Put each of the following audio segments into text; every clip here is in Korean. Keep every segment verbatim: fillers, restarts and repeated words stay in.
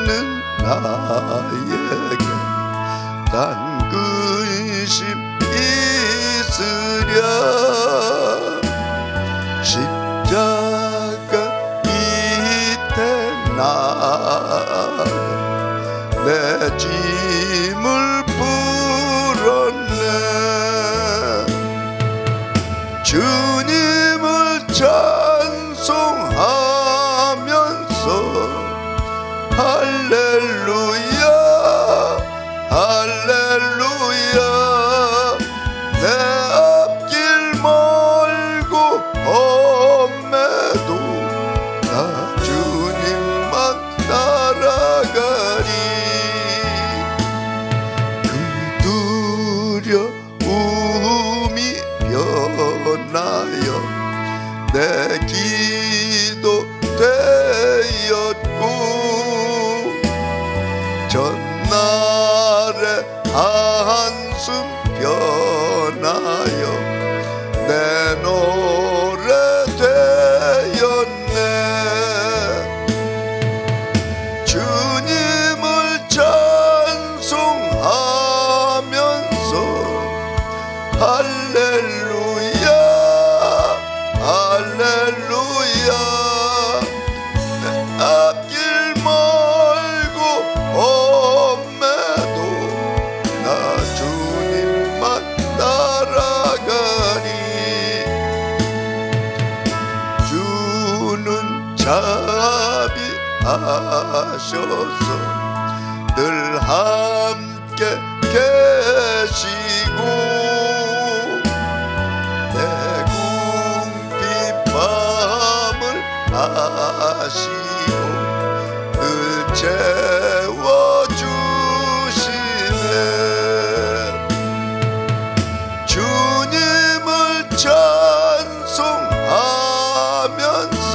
있는 나에게 단 근심 있으랴. 십자가 밑에 나가 내 짐을 풀었네. 주님을 찬송하면서 할렐루야 할렐루야. 내 앞길 멀고 험해도 나 주님만 따라가리. 그 두려움이 변하여 내 기도 되었고 전날의 한숨 변하여 내 노래 되었네. 주님을 찬송하면서 할렐루야 할렐루야. 내 앞길 멀고 험해도 나 주님만 따라가리. 주는 자비하셔서 늘 함께 계시고 내 궁핍 마음을 아시고 늘 채워주시네. 주님을 찬송하면서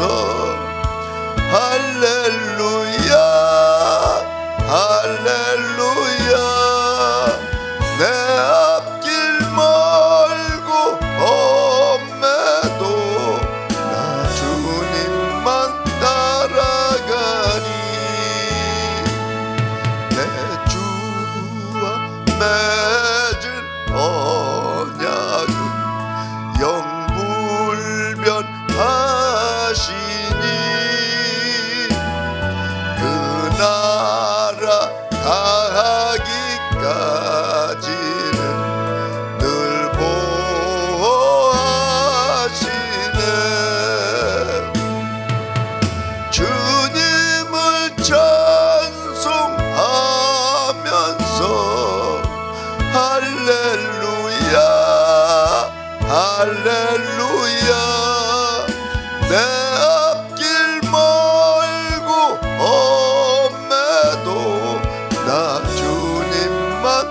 할렐루야 할렐루야. 내 앞길 멀고 험해도 나 주님만 따라가리. 내 주와 맺은 언약은 영불변하시니 그 나라 가기까지는 늘 보호하시네. 주님을 찬송하면서 할렐루야 할렐루야. 내 앞길 멀고 험해도 나 주님만